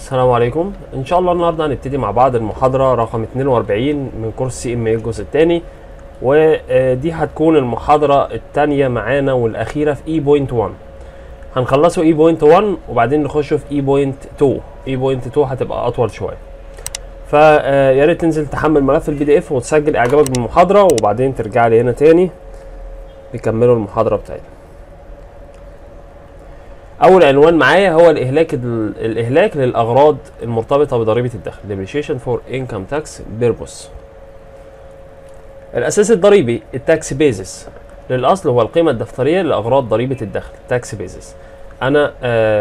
السلام عليكم. ان شاء الله النهارده هنبتدي مع بعض المحاضره رقم 42 من كورس CMA الجزء الثاني، ودي هتكون المحاضره الثانيه معانا والاخيره في E.1. هنخلصوا E.1 وبعدين نخش في E.2. E.2 هتبقى اطول شويه، فيا ريت تنزل تحمل ملف PDF وتسجل اعجابك بالمحاضره وبعدين ترجع لي هنا تاني نكملوا المحاضره بتاعتنا. اول عنوان معايا هو الاهلاك للاغراض المرتبطه بضريبه الدخل depreciation for income tax purpose. الاساس الضريبي التاكس بيزس للاصل هو القيمه الدفتريه لاغراض ضريبه الدخل تاكس بيزس. انا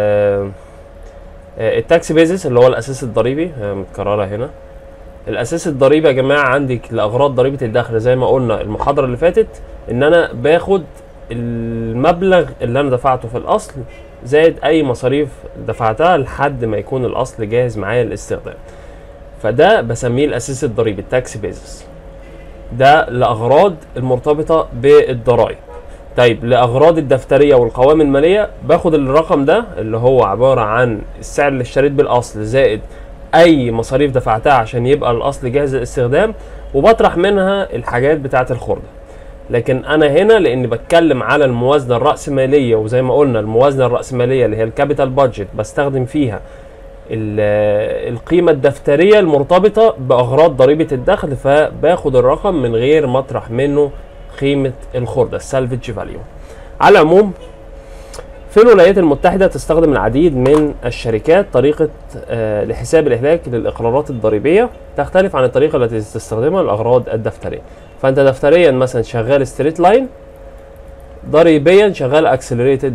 التاكس بيزس اللي هو الاساس الضريبي متكرره هنا. الاساس الضريبي يا جماعه عندك لاغراض ضريبه الدخل زي ما قلنا المحاضره اللي فاتت ان انا باخد المبلغ اللي انا دفعته في الاصل زائد اي مصاريف دفعتها لحد ما يكون الاصل جاهز معايا للاستخدام، فده بسميه الاساس الضريبي التاكس بيزس. ده لاغراض المرتبطه بالضرائب. طيب لاغراض الدفتريه والقوائم الماليه باخد الرقم ده اللي هو عباره عن السعر اللي اشتريت بالاصل زائد اي مصاريف دفعتها عشان يبقى الاصل جاهز للاستخدام، وبطرح منها الحاجات بتاعه الخردة. لكن انا هنا لاني بتكلم على الموازنه الراسماليه، وزي ما قلنا الموازنه الراسماليه اللي هي الكابيتال بادجت بستخدم فيها القيمه الدفتريه المرتبطه باغراض ضريبه الدخل، فباخد الرقم من غير ما اطرح منه قيمه الخردة السالفج فاليو. على العموم في الولايات المتحده تستخدم العديد من الشركات طريقه لحساب الاهلاك للاقرارات الضريبيه تختلف عن الطريقه التي تستخدمها للاغراض الدفتريه. فانت دفتريا مثلا شغال ستريت لاين، ضريبيا شغال اكسلريتد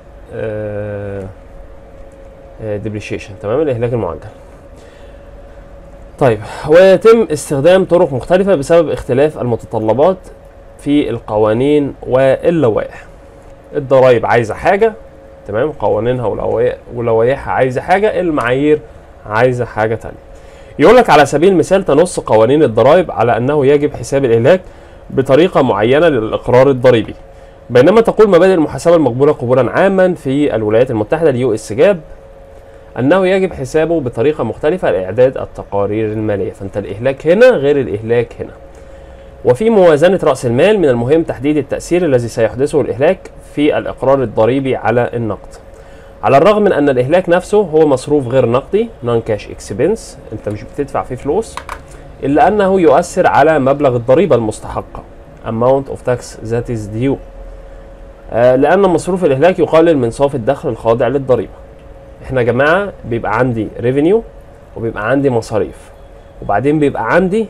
ديبريشيشن، تمام، الاهلاك المعجل. طيب، ويتم استخدام طرق مختلفه بسبب اختلاف المتطلبات في القوانين واللوائح. الضرائب عايزه حاجه، تمام، قوانينها ولوائحها عايزه حاجه، المعايير عايزه حاجه تانية. يقول لك على سبيل المثال تنص قوانين الضرائب على انه يجب حساب الاهلاك بطريقه معينه للاقرار الضريبي، بينما تقول مبادئ المحاسبه المقبوله قبولا عاما في الولايات المتحده الUS جاب انه يجب حسابه بطريقه مختلفه لاعداد التقارير الماليه. فانت الاهلاك هنا غير الاهلاك هنا. وفي موازنه راس المال من المهم تحديد التاثير الذي سيحدثه الاهلاك في الاقرار الضريبي على النقد. على الرغم من ان الاهلاك نفسه هو مصروف غير نقدي نون كاش اكسبنس، انت مش بتدفع فيه فلوس، الا انه يؤثر على مبلغ الضريبه المستحقه amount of tax that is due، لان مصروف الاهلاك يقلل من صافي الدخل الخاضع للضريبه. احنا يا جماعه بيبقى عندي ريفينيو وبيبقى عندي مصاريف، وبعدين بيبقى عندي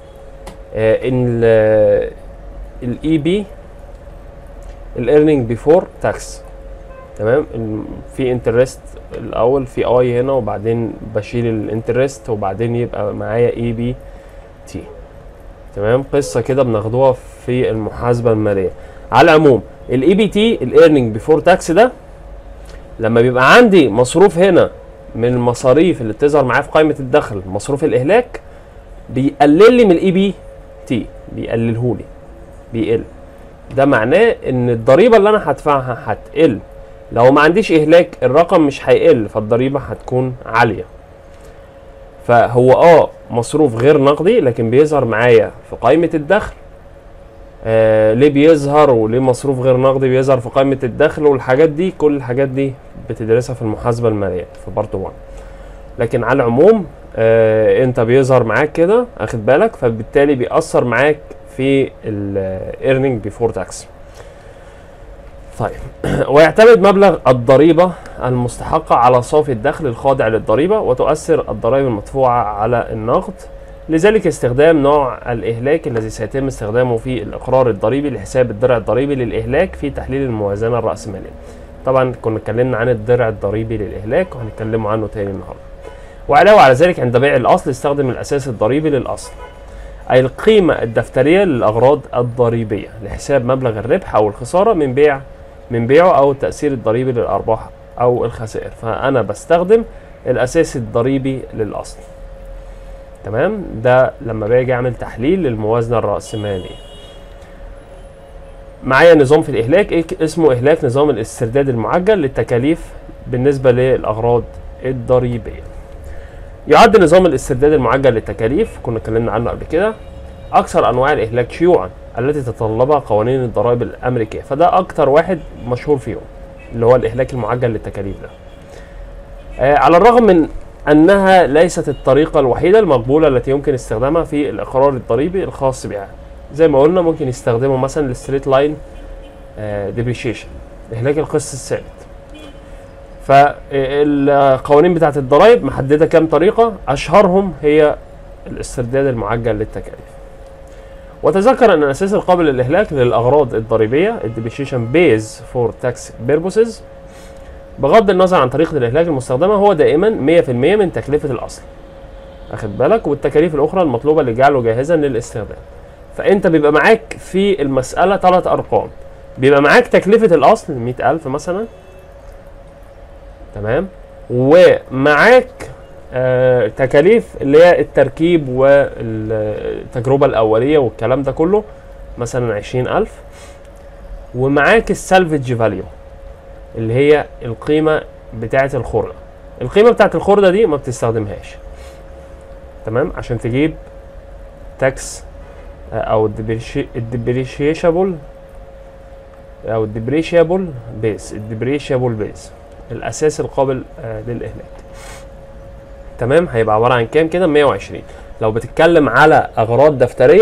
الاي بي الايرنينج بيفور تاكس، تمام. في انترست الاول، في اي هنا، وبعدين بشيل الانترست، وبعدين يبقى معايا اي بي تي، تمام. قصه كده بناخدوها في المحاسبه الماليه. على العموم الاي بي تي الايرنينج بيفور تاكس ده لما بيبقى عندي مصروف هنا من المصاريف اللي بتظهر معايا في قائمه الدخل، مصروف الاهلاك بيقلل لي من الاي بي تي، بيقلله لي، بيقل. ده معناه ان الضريبه اللي انا هدفعها هتقل. لو ما عنديش اهلاك الرقم مش هيقل، فالضريبه هتكون عاليه. فهو مصروف غير نقدي لكن بيظهر معايا في قائمه الدخل. ليه بيظهر وليه مصروف غير نقدي بيظهر في قائمه الدخل والحاجات دي، كل الحاجات دي بتدرسها في المحاسبه الماليه في بارت 1. لكن على العموم انت بيظهر معاك كده، اخد بالك، فبالتالي بيأثر معاك في الايرنينج بيفور تاكس. طيب، ويعتمد مبلغ الضريبه المستحقه على صافي الدخل الخاضع للضريبه، وتؤثر الضرائب المدفوعه على النقد. لذلك استخدام نوع الاهلاك الذي سيتم استخدامه في الاقرار الضريبي لحساب الدرع الضريبي للاهلاك في تحليل الموازنه الراسماليه. طبعا كنا اتكلمنا عن الدرع الضريبي للاهلاك وهنتكلموا عنه تاني النهارده. وعلاوه على ذلك عند بيع الاصل استخدم الاساس الضريبي للاصل، اي القيمه الدفتريه للاغراض الضريبيه لحساب مبلغ الربح او الخساره من بيعه او التاثير الضريبي للارباح او الخسائر. فانا بستخدم الاساس الضريبي للاصل، تمام. ده لما باجي اعمل تحليل للموازنه الراسماليه. معايا نظام في الاهلاك اسمه اهلاك نظام الاسترداد المعجل للتكاليف بالنسبه للاغراض الضريبيه، يعد نظام الاسترداد المعجل للتكاليف، كنا اتكلمنا عنه قبل كده، اكثر انواع الاهلاك شيوعا التي تتطلبها قوانين الضرائب الامريكيه، فده اكتر واحد مشهور فيهم اللي هو الاهلاك المعجل للتكاليف ده. على الرغم من انها ليست الطريقه الوحيده المقبوله التي يمكن استخدامها في الاقرار الضريبي الخاص بها. زي ما قلنا ممكن يستخدموا مثلا الستريت لاين ديبريشيشن، اهلاك القسط الثابت. فالقوانين بتاعت الضرائب محدده كام طريقه، اشهرهم هي الاسترداد المعجل للتكاليف. وتذكر ان الاساس القابل للاهلاك للاغراض الضريبيه الديبريشيشن بيز فور تاكس بيربوسز بغض النظر عن طريقه الاهلاك المستخدمه هو دائما 100% من تكلفه الاصل، واخد بالك، والتكاليف الاخرى المطلوبه لجعله جاهزا للاستخدام. فانت بيبقى معاك في المساله 3 ارقام، بيبقى معاك تكلفه الاصل 100,000 مثلا، تمام، ومعاك تكاليف اللي هي التركيب والتجربه الاوليه والكلام ده كله مثلا 20,000، ومعاك السالفج فاليو اللي هي القيمه بتاعه الخرده. القيمه بتاعه الخرده دي ما بتستخدمهاش، تمام، عشان تجيب تاكس او الديبريشيبل او الديبريشيبل بيز الاساس القابل للاهلاك، تمام. هيبقى عباره عن كام كده؟ 120. لو بتتكلم على اغراض دفتريه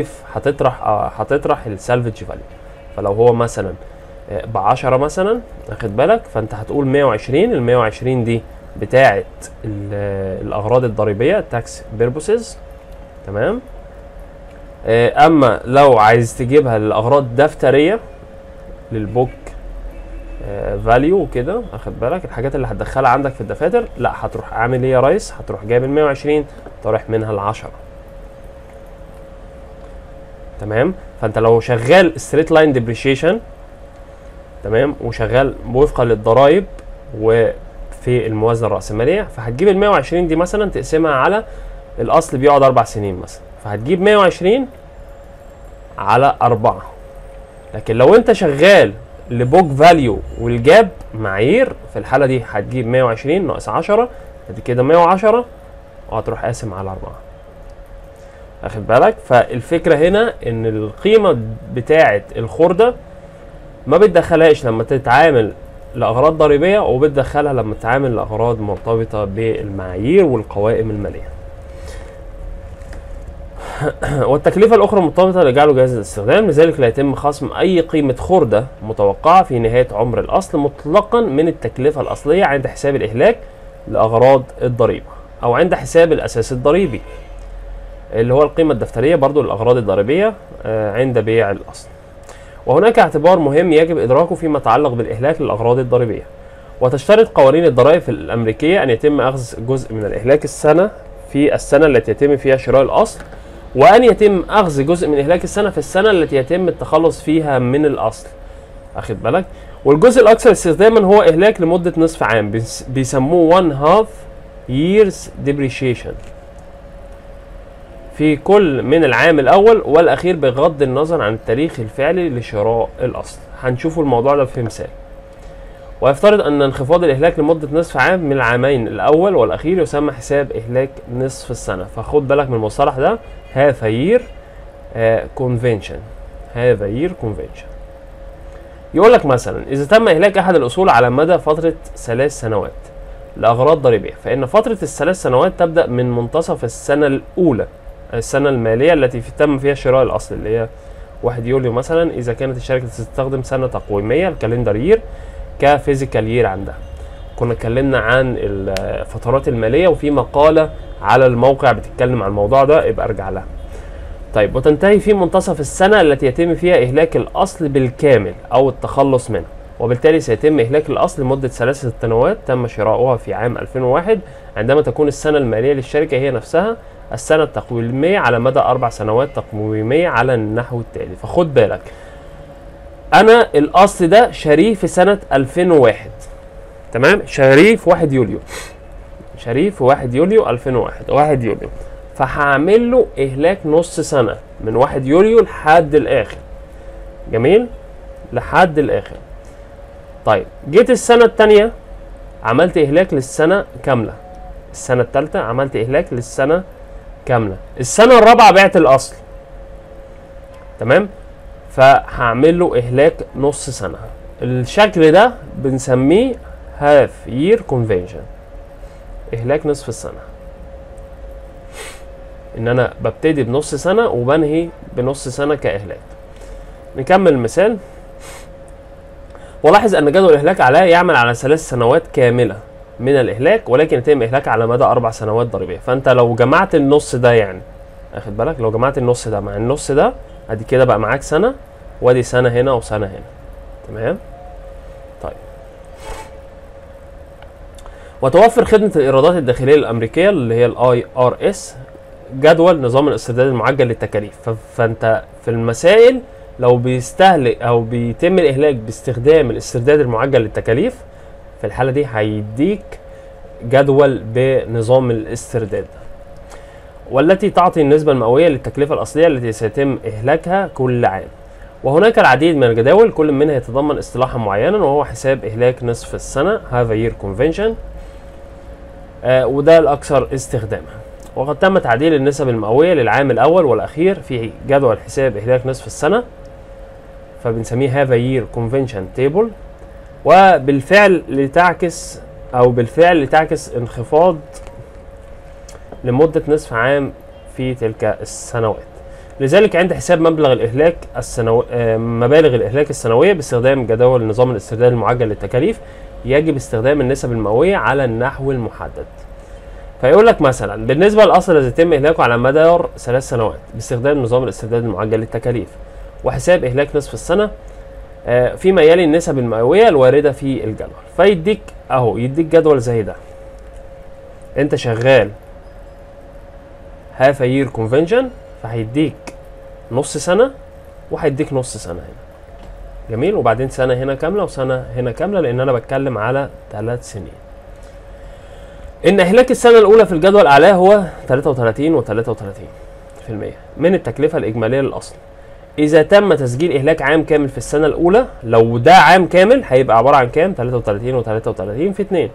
هتطرح السالفج فاليو، فلو هو مثلا ب10 مثلا، واخد بالك، فانت هتقول 120. ال 120 دي بتاعه الاغراض الضريبيه تاكس بيربوسز، تمام. اما لو عايز تجيبها للاغراض دفتريه للبوك فاليو وكده، واخد بالك، الحاجات اللي هتدخلها عندك في الدفاتر، لا هتروح عامل ايه يا ريس؟ هتروح جايب ال 120 طارح منها ال10، تمام. فانت لو شغال ستريت لاين ديبريشيشن، تمام، وشغال وفقا للضرايب وفي الموازنه الراسماليه، فهتجيب ال 120 دي مثلا تقسمها على الاصل بيقعد 4 سنين مثلا، فهتجيب 120 على 4. لكن لو انت شغال لبوك فاليو والجاب معايير، في الحاله دي هتجيب 120 ناقص 10 ادي كده 110 وهتروح قاسم على 4، واخد بالك. فالفكره هنا ان القيمه بتاعه الخرده ما بتدخلهاش لما تتعامل لاغراض ضريبيه، وبتدخلها لما تتعامل لاغراض مرتبطه بالمعايير والقوائم الماليه. والتكلفة الأخرى مرتبطة لجعله جاهز للاستخدام، لذلك لا يتم خصم أي قيمة خردة متوقعة في نهاية عمر الأصل مطلقا من التكلفة الأصلية عند حساب الإهلاك لأغراض الضريبة، أو عند حساب الأساس الضريبي اللي هو القيمة الدفترية برضو للأغراض الضريبية عند بيع الأصل. وهناك اعتبار مهم يجب إدراكه فيما يتعلق بالإهلاك للأغراض الضريبية. وتشترط قوانين الضرائب الأمريكية أن يتم أخذ جزء من الإهلاك في السنة التي يتم فيها شراء الأصل، وأن يتم أخذ جزء من إهلاك السنة في السنة التي يتم التخلص فيها من الأصل، أخد بالك. والجزء الأكثر استخداما هو إهلاك لمدة نصف عام، بيسموه 1/2 years depreciation في كل من العام الأول والأخير بغض النظر عن التاريخ الفعلي لشراء الأصل. هنشوفوا الموضوع ده في مثال. ويفترض أن انخفاض الإهلاك لمدة نصف عام من العامين الأول والأخير يسمى حساب إهلاك نصف السنة. فخد بالك من المصطلح ده، half a year convention. half a year convention. يقول لك مثلا إذا تم إهلاك أحد الأصول على مدى فترة 3 سنوات لأغراض ضريبية، فإن فترة ال3 سنوات تبدأ من منتصف السنة الأولى، السنة المالية التي تم فيها شراء الأصل، اللي هي 1 يوليو مثلا إذا كانت الشركة تستخدم سنة تقويمية الكالندر يير كفيزيكال يير عندها. كنا اتكلمنا عن الفترات المالية وفي مقالة على الموقع بتتكلم عن الموضوع ده، ابقى ارجع لها. طيب، وتنتهي في منتصف السنة التي يتم فيها إهلاك الأصل بالكامل أو التخلص منه، وبالتالي سيتم إهلاك الأصل لمدة 3 سنوات تم شراؤها في عام 2001، عندما تكون السنة المالية للشركة هي نفسها السنة التقويمية على مدى 4 سنوات تقويمية على النحو التالي. فخد بالك، أنا الأصل ده شاريه في سنة 2001، تمام، شاريه في 1 يوليو، شاريه في 1 يوليو 2001، 1 يوليو، فهعمل له إهلاك نص سنة من 1 يوليو لحد الآخر. جميل، لحد الآخر. طيب، جيت السنة التانية عملت إهلاك للسنة كاملة، السنة التالتة عملت إهلاك للسنة كاملة. السنة الرابعة بعت الأصل، تمام، فهعمل له إهلاك نص سنة. الشكل ده بنسميه half year convention، إهلاك نصف السنة. إن أنا ببتدي بنص سنة وبنهي بنص سنة كإهلاك. نكمل المثال. ولاحظ أن جدول الإهلاك عليه يعمل على 3 سنوات كاملة من الإهلاك، ولكن يتم إهلاك على مدى 4 سنوات ضريبية. فأنت لو جمعت النص ده، يعني أخد بالك، لو جمعت النص ده مع النص ده، أدي كده بقى معاك سنة، وأدي سنة هنا وسنة هنا، تمام؟ طيب. وتوفر خدمة الإيرادات الداخلية الأمريكية اللي هي IRS جدول نظام الاسترداد المعجل للتكاليف. فأنت في المسائل لو بيستهلك أو بيتم الإهلاك باستخدام الاسترداد المعجل للتكاليف، في الحالة دي هيديك جدول بنظام الاسترداد، والتي تعطي النسبة المئوية للتكلفة الأصلية التي سيتم إهلاكها كل عام. وهناك العديد من الجداول كل منها يتضمن اصطلاحا معينا، وهو حساب إهلاك نصف السنة half a year convention، وده الأكثر استخداما. وقد تم تعديل النسب المئوية للعام الأول والأخير في جدول حساب إهلاك نصف السنة، فبنسميه half a year convention table. وبالفعل لتعكس انخفاض لمدة نصف عام في تلك السنوات. لذلك عند حساب مبالغ الإهلاك السنوية باستخدام جداول نظام الاسترداد المعجل للتكاليف، يجب استخدام النسب المئوية على النحو المحدد. فيقول لك مثلا بالنسبة للأصل الذي يتم إهلاكه على مدار 3 سنوات باستخدام نظام الاسترداد المعجل للتكاليف وحساب إهلاك نصف السنة، فيما يلي النسب المئوية الواردة في الجدول. فيديك اهو، يديك جدول زي ده، انت شغال half a year convention، فهيديك نص سنة وهيديك نص سنة هنا، جميل، وبعدين سنة هنا كاملة وسنة هنا كاملة، لان انا بتكلم على 3 سنين. ان اهلاك السنة الاولى في الجدول اعلاه هو 33 و33% من التكلفة الاجمالية للاصل. إذا تم تسجيل إهلاك عام كامل في السنة الأولى، لو ده عام كامل هيبقى عبارة عن كام؟ 33 و33 في 2،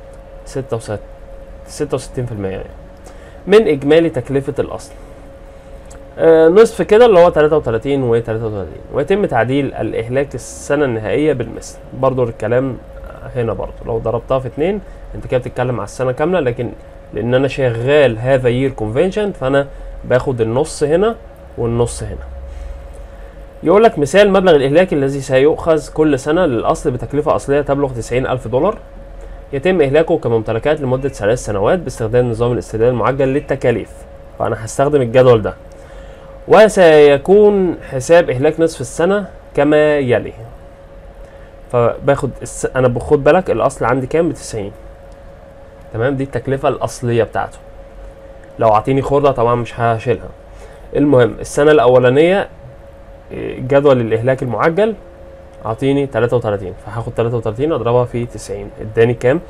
66% يعني من إجمالي تكلفة الأصل. نصف كده اللي هو 33 و33، ويتم تعديل الإهلاك السنة النهائية بالمثل. برضو الكلام هنا برضو لو ضربتها في 2 أنت كده بتتكلم على السنة كاملة، لكن لأن أنا شغال half a year convention فأنا باخد النص هنا والنص هنا. يقول لك مثال مبلغ الإهلاك الذي سيؤخذ كل سنة للأصل بتكلفة أصلية تبلغ $90,000، يتم إهلاكه كممتلكات لمدة 3 سنوات باستخدام نظام الاسترداد المعجل للتكاليف. فأنا هستخدم الجدول ده، وسيكون حساب إهلاك نصف السنة كما يلي. فباخد أنا باخد بالك الأصل عندي كام؟ ب90، تمام، دي التكلفة الأصلية بتاعته. لو أعطيني خردة طبعا مش هشيلها. المهم السنة الأولانية جدول الإهلاك المعجل أعطيني 33، فهاخد 33 أضربها في 90 اداني كام؟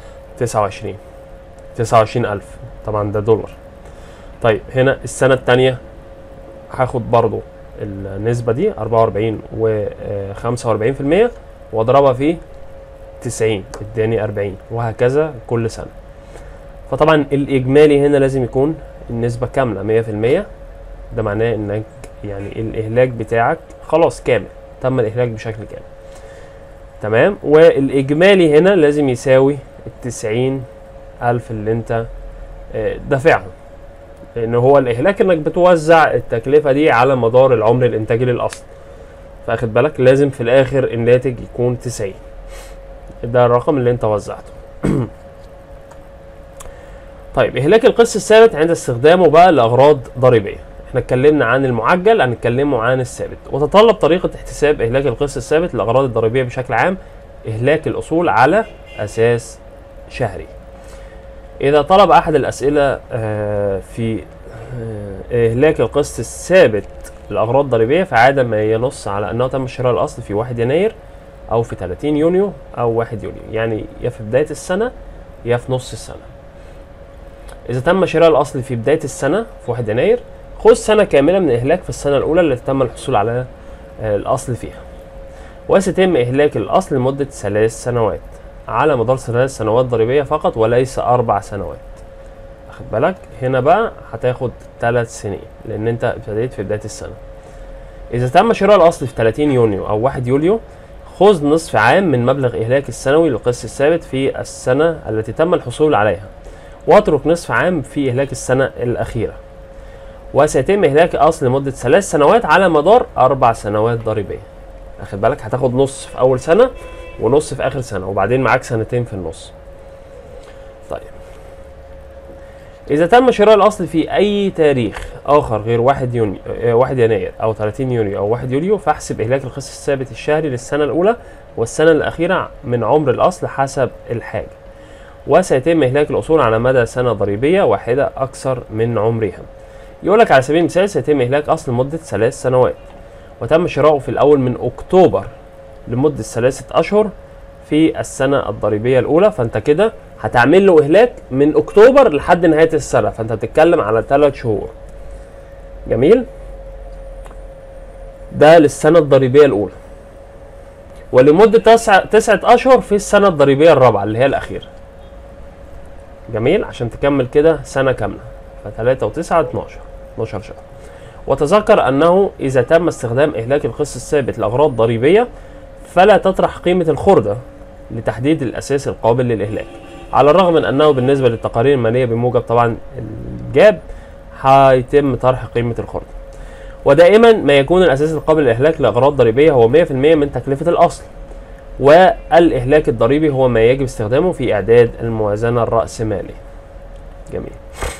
29,000، طبعا ده دولار. طيب هنا السنة التانية هاخد برضو النسبة دي 44 و45% واضربها في 90 اداني 40، وهكذا كل سنة. فطبعا الإجمالي هنا لازم يكون النسبة كاملة 100%. ده معناه انك يعني الإهلاك بتاعك خلاص كامل، تم الإهلاك بشكل كامل، تمام. والإجمالي هنا لازم يساوي 90,000 اللي انت دافعهم، لأن هو الإهلاك انك بتوزع التكلفة دي على مدار العمر الإنتاجي للأصل. فأخد بالك لازم في الآخر الناتج يكون 90، ده الرقم اللي انت وزعته. طيب إهلاك القسط الثابت عند استخدامه بقى لأغراض ضريبية. احنا اتكلمنا عن المعجل، هنتكلموا عن الثابت. وتتطلب طريقة احتساب إهلاك القسط الثابت للأغراض الضريبية بشكل عام إهلاك الأصول على أساس شهري. إذا طلب أحد الأسئلة في إهلاك القسط الثابت لأغراض ضريبية، فعادة ما ينص على أنه تم شراء الأصل في 1 يناير أو في 30 يونيو أو 1 يوليو، يعني يا في بداية السنة يا في نص السنة. إذا تم شراء الأصل في بداية السنة في 1 يناير، خذ سنة كاملة من الإهلاك في السنة الأولى التي تم الحصول على الأصل فيها، وسيتم إهلاك الأصل لمدة 3 سنوات على مدار 3 سنوات ضريبية فقط وليس 4 سنوات. واخد بالك؟ هنا بقى هتاخد 3 سنين لان انت ابتديت في بدايه السنه. اذا تم شراء الاصل في 30 يونيو او 1 يوليو خذ نصف عام من مبلغ إهلاك السنوي للقسط الثابت في السنة التي تم الحصول عليها، واترك نصف عام في إهلاك السنة الأخيرة. وسيتم إهلاك الأصل لمدة 3 سنوات على مدار 4 سنوات ضريبية. أخد بالك؟ هتاخد نص في أول سنة ونص في آخر سنة، وبعدين معاك سنتين في النص. طيب، إذا تم شراء الأصل في أي تاريخ آخر غير 1 يناير أو 30 يونيو أو 1 يوليو فاحسب إهلاك القسط الثابت الشهري للسنة الأولى والسنة الأخيرة من عمر الأصل حسب الحاجة. وسيتم إهلاك الأصول على مدى سنة ضريبية واحدة أكثر من عمرها. يقولك على سبيل المثال سيتم إهلاك أصل لمدة 3 سنوات وتم شراؤه في الأول من أكتوبر لمدة 3 أشهر في السنة الضريبية الأولى، فأنت كده هتعمل له إهلاك من أكتوبر لحد نهاية السنة، فأنت بتتكلم على 3 شهور. جميل؟ ده للسنة الضريبية الأولى. ولمدة 9 أشهر في السنة الضريبية الرابعة اللي هي الأخيرة. جميل؟ عشان تكمل كده سنة كاملة. ف3 و9 12 شهر. وتذكر أنه إذا تم استخدام إهلاك القسط الثابت لأغراض ضريبية فلا تطرح قيمة الخردة لتحديد الأساس القابل للإهلاك، على الرغم من أنه بالنسبة للتقارير المالية بموجب طبعا الجاب هيتم طرح قيمة الخردة. ودائما ما يكون الأساس القابل للإهلاك لأغراض ضريبية هو 100% من تكلفة الأصل، والإهلاك الضريبي هو ما يجب استخدامه في إعداد الموازنة الرأسمالية. جميل.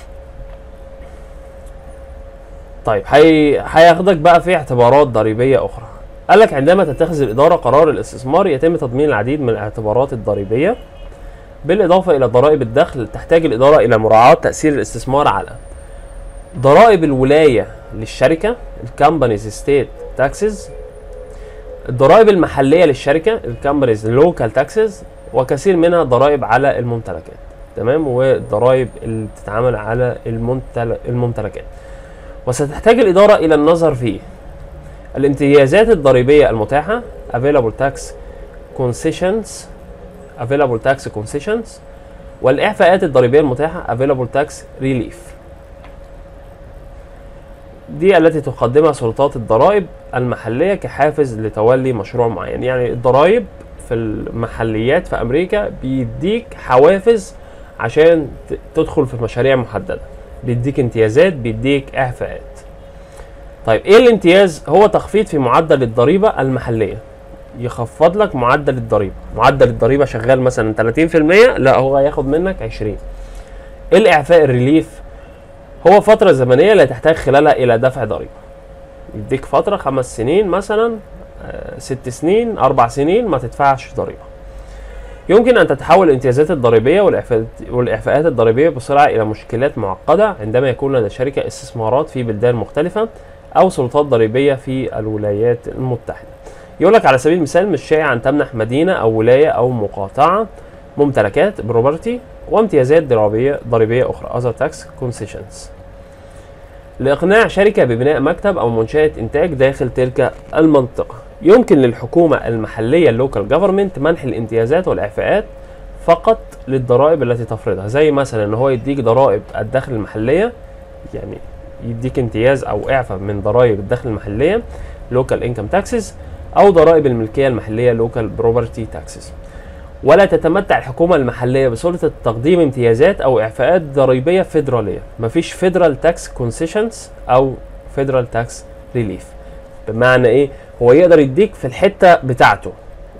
طيب هياخدك بقى في اعتبارات ضريبية أخرى. قال لك عندما تتخذ الإدارة قرار الاستثمار يتم تضمين العديد من الاعتبارات الضريبية، بالإضافة إلى ضرائب الدخل. تحتاج الإدارة إلى مراعاة تأثير الاستثمار على ضرائب الولاية للشركة الكامبانيز ستيت تاكسز، الضرائب المحلية للشركة الكامبانيز لوكال تاكسز، وكثير منها ضرائب على الممتلكات. تمام؟ والضرائب اللي بتتعامل على الممتلكات. وستحتاج الإدارة إلى النظر في الامتيازات الضريبية المتاحة available tax concessions والإعفاءات الضريبية المتاحة available tax relief، دي التي تقدمها سلطات الضرائب المحلية كحافز لتولي مشروع معين. يعني الضرائب في المحليات في أمريكا بيديك حوافز عشان تدخل في مشاريع محددة، بيديك امتيازات، بيديك إعفاءات. طيب ايه الامتياز؟ هو تخفيض في معدل الضريبة المحلية، يخفض لك معدل الضريبة. معدل الضريبة شغال مثلا 30%، لا هو هياخد منك 20. الإعفاء الريليف هو فترة زمنية لا تحتاج خلالها إلى دفع ضريبة، يديك فترة 5 سنين مثلا، 6 سنين، 4 سنين ما تدفعش ضريبة. يمكن أن تتحول الامتيازات الضريبية والإعفاءات الضريبية بسرعة إلى مشكلات معقدة عندما يكون لدى الشركة استثمارات في بلدان مختلفة أو سلطات ضريبية في الولايات المتحدة. يقولك على سبيل المثال مش شائع أن تمنح مدينة أو ولاية أو مقاطعة ممتلكات بروبرتي وامتيازات ضريبية أخرى other tax concessions لإقناع شركة ببناء مكتب أو منشأة إنتاج داخل تلك المنطقة. يمكن للحكومة المحلية اللوكال جفرمنت منح الامتيازات والإعفاءات فقط للضرائب التي تفرضها، زي مثلا إن هو يديك ضرائب الدخل المحلية، يعني يديك امتياز أو إعفاء من ضرائب الدخل المحلية local income taxes، أو ضرائب الملكية المحلية local property taxes. ولا تتمتع الحكومة المحلية بسلطة تقديم امتيازات أو إعفاءات ضريبية فيدرالية. مفيش federal tax concessions أو federal tax relief. بمعنى إيه؟ هو يقدر يديك في الحتة بتاعته.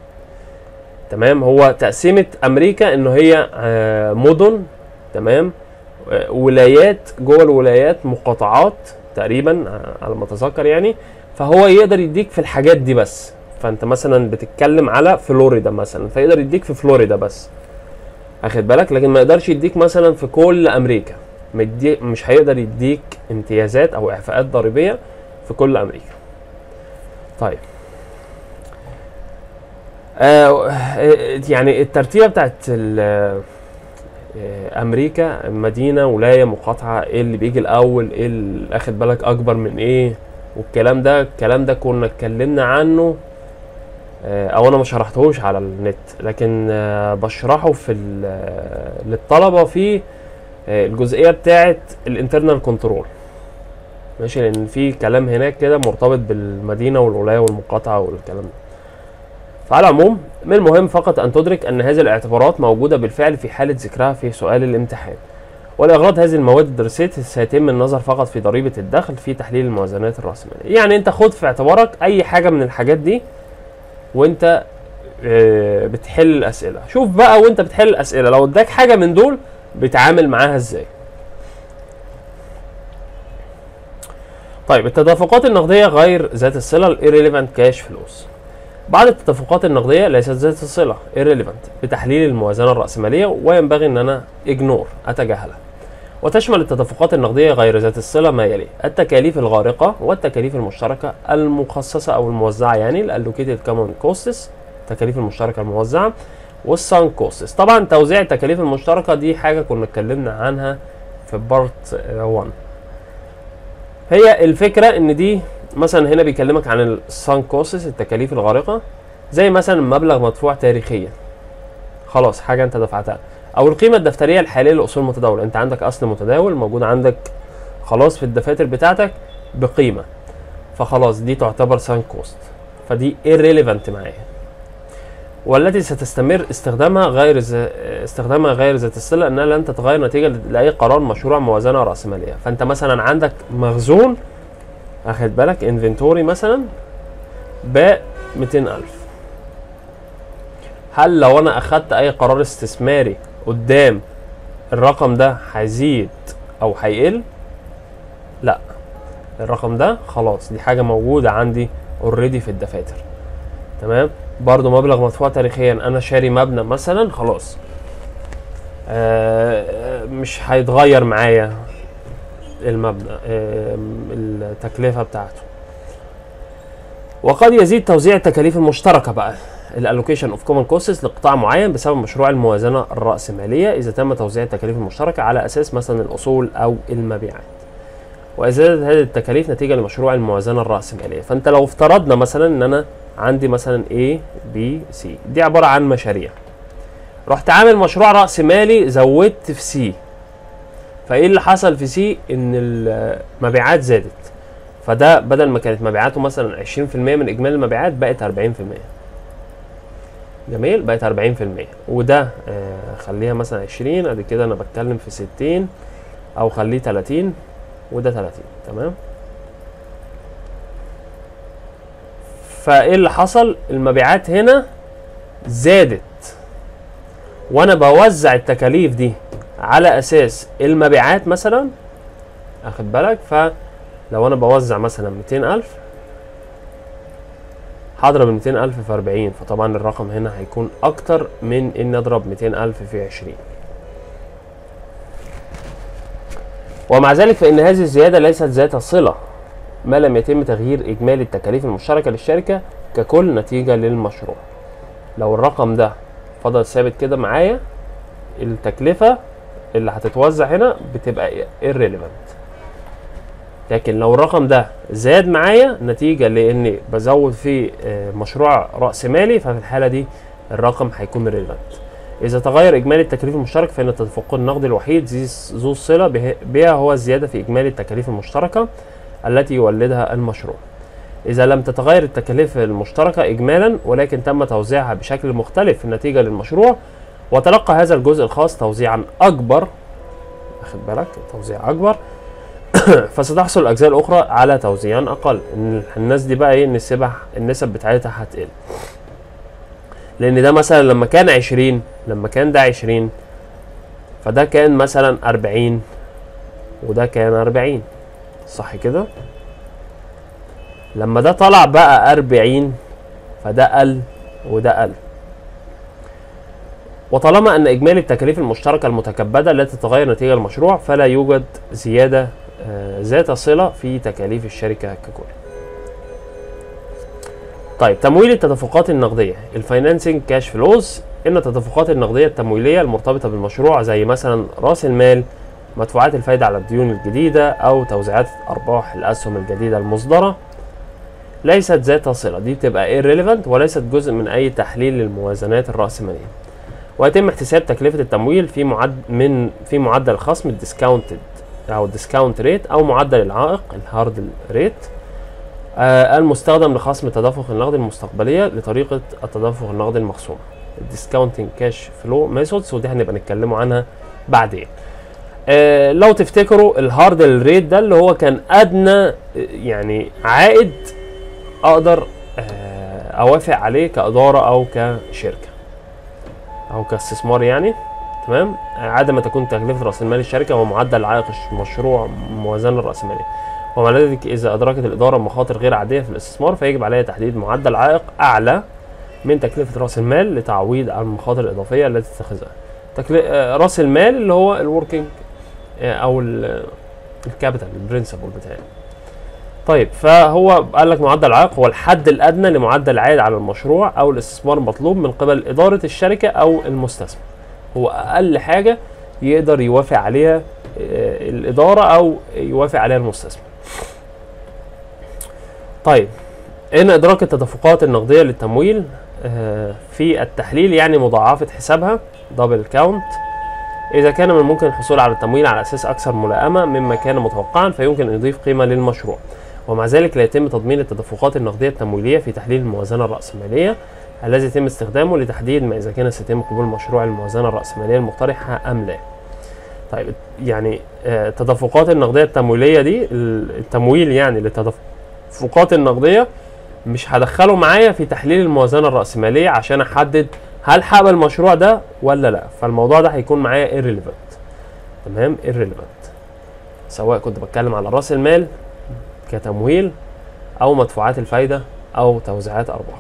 تمام؟ هو تقسيمة أمريكا إنه هي مدن، تمام؟ ولايات، جوه الولايات مقاطعات تقريبا على ما أتذكر يعني، فهو يقدر يديك في الحاجات دي بس. فانت مثلا بتتكلم على فلوريدا مثلا، فيقدر يديك في فلوريدا بس، اخد بالك؟ لكن ما يقدرش يديك مثلا في كل امريكا، مش هيقدر يديك امتيازات او اعفاءات ضريبيه في كل امريكا. طيب يعني الترتيبه بتاعت امريكا مدينه، ولايه، مقاطعه، ايه اللي بيجي الاول، ايه اللي اخد بالك اكبر من ايه، والكلام ده كنا اتكلمنا عنه، او انا ما شرحتهوش على النت، لكن بشرحه في للطلبه في الجزئيه بتاعه الانترنال كنترول، ماشي، لان في كلام هناك كده مرتبط بالمدينه والولايه والمقاطعه والكلام ده. فعلى العموم من المهم فقط ان تدرك ان هذه الاعتبارات موجوده بالفعل في حاله ذكرها في سؤال الامتحان، ولاغراض هذه المواد الدراسيه سيتم النظر فقط في ضريبه الدخل في تحليل الموازنات الراسماليه. يعني انت خد في اعتبارك اي حاجه من الحاجات دي وانت بتحل الاسئله. شوف بقى وانت بتحل الاسئله لو اداك حاجه من دول بتعامل معاها ازاي. طيب التدفقات النقديه غير ذات الصله irrelevant cash flows. بعض التدفقات النقديه ليست ذات الصله irrelevant بتحليل الموازنه الراسماليه وينبغي ان انا اتجاهلها، وتشمل التدفقات النقديه غير ذات الصله ما يلي: التكاليف الغارقه والتكاليف المشتركه المخصصه او الموزعه، يعني الالوكيتد كومن كوستس، التكاليف المشتركه الموزعه، والسان كوستس. طبعا توزيع التكاليف المشتركه دي حاجه كنا اتكلمنا عنها في بارت 1. هي الفكره ان دي مثلا هنا بيكلمك عن السان كوستس، التكاليف الغارقه، زي مثلا مبلغ مدفوع تاريخيا، خلاص حاجه انت دفعتها، او القيمه الدفتريه الحاليه للاصول المتداوله. انت عندك اصل متداول موجود عندك خلاص في الدفاتر بتاعتك بقيمه، فخلاص دي تعتبر سان كوست، فدي irrelevant معايا، والتي ستستمر استخدامها غير ذات الصله انها لن تتغير نتيجه لاي قرار مشروع موازنه راسماليه. فانت مثلا عندك مخزون، اخد بالك، انفنتوري مثلا ب 200,000، هل لو انا اخدت اي قرار استثماري قدام الرقم ده هيزيد او هيقل؟ لا، الرقم ده خلاص دي حاجه موجوده عندي اوريدي في الدفاتر. تمام. برضو مبلغ مدفوع تاريخيا، انا شاري مبنى مثلا، خلاص مش هيتغير معايا المبنى التكلفه بتاعته. وقد يزيد توزيع التكاليف المشتركه بقى الالوكيشن اوف كومن كوستس لقطاع معين بسبب مشروع الموازنه الراسماليه اذا تم توزيع التكاليف المشتركه على اساس مثلا الاصول او المبيعات، وازاله هذه التكاليف نتيجه لمشروع الموازنه الراسماليه. فانت لو افترضنا مثلا ان انا عندي مثلا A B C، دي عباره عن مشاريع، رحت عامل مشروع راس مالي زودت في C، فايه اللي حصل في C؟ ان المبيعات زادت، فده بدل ما كانت مبيعاته مثلا 20% من اجمالي المبيعات بقت 40%. جميل، بقت 40%، وده خليها مثلا 20، ادي كده انا بتكلم في 60، او خليه 30، وده 30. تمام. فايه اللي حصل؟ المبيعات هنا زادت، وانا بوزع التكاليف دي على اساس المبيعات مثلا، اخد بالك. فلو انا بوزع مثلا 200,000 هضرب 200,000 في 40، فطبعا الرقم هنا هيكون اكتر من ان اضرب 200,000 في 20. ومع ذلك فان هذه الزياده ليست ذات صله ما لم يتم تغيير اجمالي التكاليف المشتركه للشركه ككل نتيجه للمشروع. لو الرقم ده فضل ثابت كده معايا، التكلفه اللي هتتوزع هنا بتبقى irrelevant. لكن لو الرقم ده زاد معايا نتيجه لاني بزود فيه مشروع راس مالي، ففي الحاله دي الرقم هيكون irrelevant. اذا تغير اجمالي التكاليف المشترك فان التدفق النقدي الوحيد ذو الصله بها هو الزياده في اجمالي التكاليف المشتركه التي يولدها المشروع. اذا لم تتغير التكاليف المشتركه اجمالا ولكن تم توزيعها بشكل مختلف نتيجه للمشروع وتلقى هذا الجزء الخاص توزيعا اكبر، واخد بالك، توزيع اكبر فستحصل الاجزاء الاخرى على توزيع اقل. ان الناس دي بقى ايه؟ النسب بتاعتها هتقل، لان ده مثلا لما كان 20، لما كان ده 20 فده كان مثلا 40 وده كان 40، صح كده؟ لما ده طلع بقى 40 فده قل وده قل. وطالما ان اجمالي التكاليف المشتركه المتكبده لا تتغير نتيجه المشروع فلا يوجد زياده ذات صله في تكاليف الشركه ككل. طيب تمويل التدفقات النقديه، الفاينانسنج كاش فلوز. ان التدفقات النقديه التمويليه المرتبطه بالمشروع زي مثلا راس المال، مدفوعات الفائده على الديون الجديده، او توزيعات ارباح الاسهم الجديده المصدره، ليست ذات صله، دي بتبقى irrelevant وليست جزء من اي تحليل للموازنات الراسماليه. ويتم احتساب تكلفة التمويل في معدل الخصم الديسكاونتد او الديسكاونت ريت او معدل العائق الهارد ريت المستخدم لخصم التدفق النقدي المستقبلية لطريقة التدفق النقدي المخصومة، الديسكاونتنج كاش فلو ميثودز، ودي هنبقى نتكلموا عنها بعدين. لو تفتكروا الهارد ريت ده اللي هو كان ادنى يعني عائد اقدر اوافق عليه كاداره او كشركه او كاستثمار يعني، تمام، عندما تكون تكلفه راس المال الشركه ومعدل عائق المشروع موازنه الراسماليه. ومع ذلك اذا ادركت الاداره مخاطر غير عاديه في الاستثمار فيجب عليها تحديد معدل عائق اعلى من تكلفه راس المال لتعويض عن المخاطر الاضافيه التي تتخذها. راس المال اللي هو الوركينج او الكابيتال البرنسبل بتاعي. طيب فهو قال لك معدل العائق هو الحد الادنى لمعدل العائد على المشروع او الاستثمار المطلوب من قبل اداره الشركه او المستثمر، هو اقل حاجه يقدر يوافق عليها الاداره او يوافق عليها المستثمر. طيب هنا ادراك التدفقات النقديه للتمويل في التحليل يعني مضاعفه حسابها دبل كاونت. إذا كان من الممكن الحصول على التمويل على أساس أكثر ملائمة مما كان متوقعا فيمكن أن يضيف قيمة للمشروع، ومع ذلك لا يتم تضمين التدفقات النقدية التمويلية في تحليل الموازنة الرأسمالية الذي يتم استخدامه لتحديد ما إذا كان سيتم قبول مشروع الموازنة الرأسمالية المقترحة أم لا. طيب يعني التدفقات النقدية التمويلية دي التمويل يعني للتدفقات النقدية مش هدخله معايا في تحليل الموازنة الرأسمالية عشان أحدد هل هقبل المشروع ده ولا لا، فالموضوع ده هيكون معايا irrelevant، تمام، irrelevant، سواء كنت بتكلم على راس المال كتمويل او مدفوعات الفايده او توزيعات ارباح.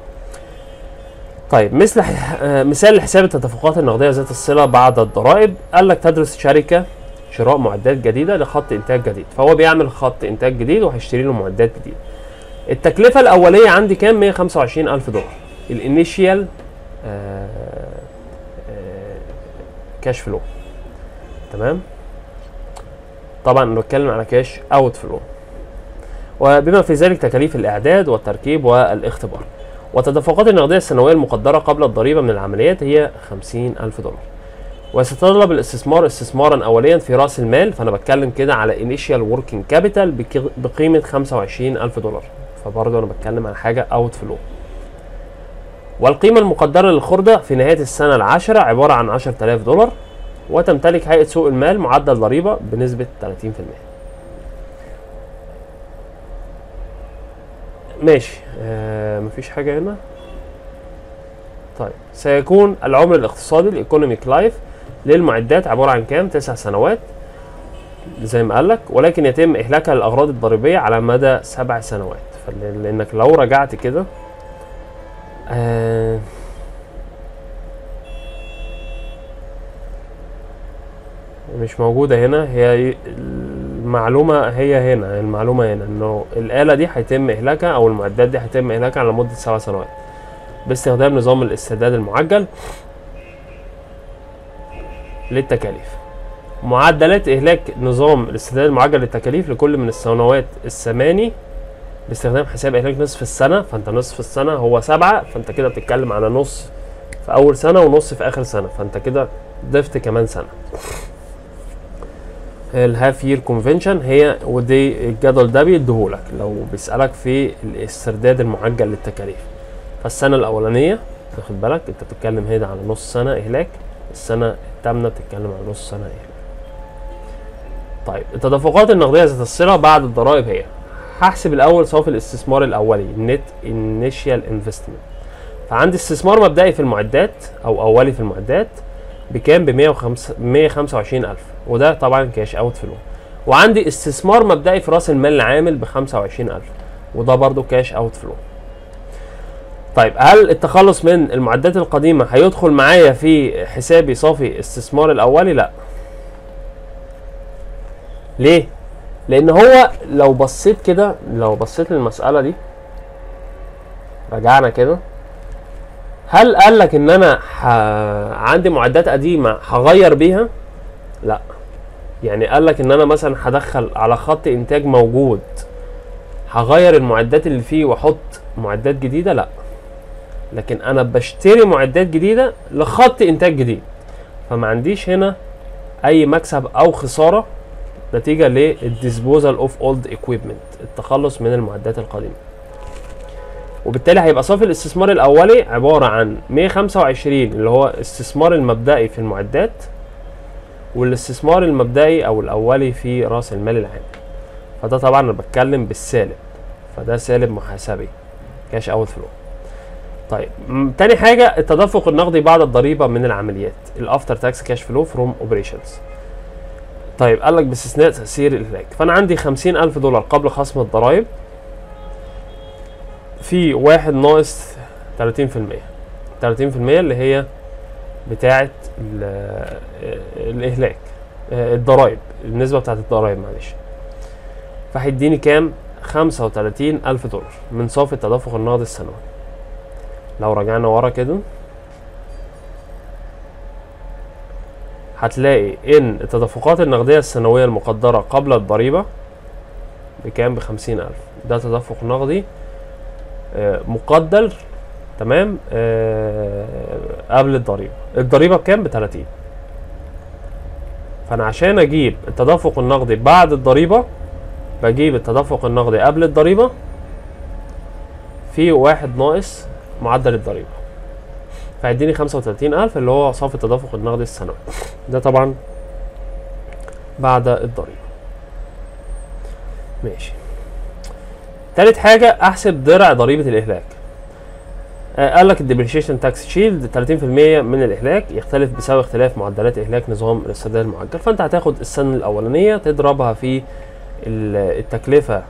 طيب مثال لحساب التدفقات النقديه ذات الصله بعد الضرائب، قال لك تدرس شركه شراء معدات جديده لخط انتاج جديد، فهو بيعمل خط انتاج جديد وهيشتري له معدات جديده. التكلفه الاوليه عندي كام؟ 125,000 دولار. الانيشيال كاش فلو، تمام. طبعا بنتكلم على كاش اوت فلو، وبما في ذلك تكاليف الاعداد والتركيب والاختبار. والتدفقات النقديه السنويه المقدره قبل الضريبه من العمليات هي 50,000 دولار. وسيتطلب الاستثمار استثمارا اوليا في راس المال، فانا بتكلم كده على انيشيال وركينج كابيتال بقيمه 25,000 دولار، فبرضه انا بتكلم على حاجه اوت فلو. والقيمة المقدرة للخردة في نهاية السنة العاشرة عبارة عن 10,000 دولار، وتمتلك هيئة سوق المال معدل ضريبة بنسبة 30%. ماشي، مفيش حاجة هنا. طيب سيكون العمر الاقتصادي الايكونوميك لايف للمعدات عبارة عن كام؟ 9 سنوات زي ما قالك، ولكن يتم إهلاكها للأغراض الضريبية على مدى 7 سنوات، لأنك لو رجعت كده مش موجودة هنا، هي المعلومة هي هنا، المعلومة هنا انه الآلة دي هيتم إهلاكها أو المعدات دي هيتم إهلاكها على مدة 7 سنوات باستخدام نظام الاستعداد المعجل للتكاليف. معدلات إهلاك نظام الاستعداد المعجل للتكاليف لكل من السنوات الثماني باستخدام حساب إهلاك نصف السنة، فأنت نصف السنة هو 7، فأنت كده بتتكلم على نص في أول سنة ونص في آخر سنة، فأنت كده ضفت كمان سنة. الهاف يير كونفنشن هي، ودي الجدول ده بيديهولك لو بيسألك في الاسترداد المعجل للتكاليف. فالسنة الأولانية واخد بالك أنت بتتكلم هنا على نص سنة إهلاك، السنة الثامنة بتتكلم على نص سنة إهلاك. طيب التدفقات النقدية ذات الصلة بعد الضرائب هي، هحسب الأول صافي الاستثمار الأولي Net Initial Investment. فعندي استثمار مبدئي في المعدات أو أولي في المعدات بكام؟ ب125,000، وده طبعا كاش أوت فلو. وعندي استثمار مبدئي في رأس المال العامل ب25,000، وده برضو كاش أوت فلو. طيب هل التخلص من المعدات القديمة هيدخل معايا في حسابي صافي استثمار الأولي؟ لأ. ليه؟ لأن هو لو بصيت كده، لو بصيت للمسألة دي رجعنا كده، هل قال لك ان انا عندي معدات قديمه هغير بيها؟ لا. يعني قال لك ان انا مثلا هدخل على خط انتاج موجود هغير المعدات اللي فيه واحط معدات جديده؟ لا. لكن انا بشتري معدات جديده لخط انتاج جديد، فما عنديش هنا اي مكسب او خساره نتيجه للديسبوزال اوف اولد ايكويبمنت، التخلص من المعدات القديمه. وبالتالي هيبقى صافي الاستثمار الاولي عباره عن 125 اللي هو استثمار المبدئي في المعدات، والاستثمار المبدئي او الاولي في راس المال العام. فده طبعا انا بتكلم بالسالب، فده سالب محاسبي كاش اوت فلو. طيب تاني حاجه التدفق النقدي بعد الضريبه من العمليات، الافتر تاكس كاش فلو فروم اوبريشنز. طيب قال لك باستثناء تاثير الاهلاك، فانا عندي 50,000 دولار قبل خصم الضرائب في واحد ناقص 30%، 30% اللي هي بتاعه الاهلاك، الضرائب، النسبه بتاعه الضرائب معلش، فهيديني كام؟ 35,000 دولار من صافي التدفق النقدي السنوي. لو رجعنا ورا كده هتلاقي ان التدفقات النقديه السنويه المقدره قبل الضريبه بكام؟ ب50,000. ده تدفق نقدي مقدر، تمام، قبل الضريبه. الضريبه بكام؟ ب30. فانا عشان اجيب التدفق النقدي بعد الضريبه بجيب التدفق النقدي قبل الضريبه في واحد ناقص معدل الضريبه، فهيديني 35,000 اللي هو صافي التدفق النقدي السنوي. ده طبعا بعد الضريبه. ماشي. تالت حاجه احسب درع ضريبه الاهلاك. قال لك الديبريشيشن تاكس شيلد 30% من الاهلاك يختلف بسبب اختلاف معدلات اهلاك نظام الاسترداد المعجل. فانت هتاخد السنه الاولانيه تضربها في التكلفه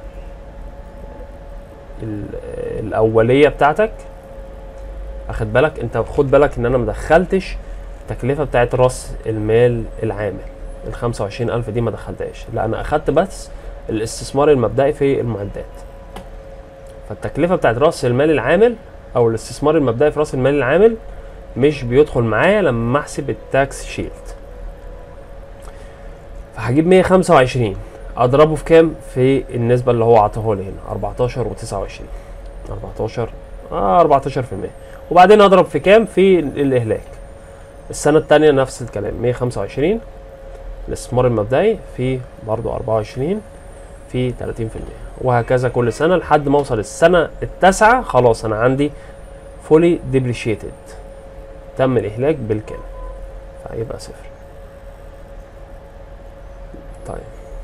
الاوليه بتاعتك. اخد بالك انت، خد بالك ان انا مدخلتش التكلفه بتاعت راس المال العامل، ال 25,000 دي ما دخلتهاش، لا انا اخدت بس الاستثمار المبدئي في المعدات. فالتكلفه بتاعت راس المال العامل او الاستثمار المبدئي في راس المال العامل مش بيدخل معايا لما احسب التاكس شيلد. فهجيب 125 اضربه في كام؟ في النسبه اللي هو عطاه لي هنا 14 و29، 14%. وبعدين اضرب في كام؟ في الاهلاك. السنه الثانيه نفس الكلام، 125 الاستثمار المبدئي في برضو 24 في 30%، وهكذا كل سنه لحد ما اوصل السنه التاسعه خلاص انا عندي فولي ديبريشيتد، تم الاهلاك بالكامل، فهيبقى صفر. طيب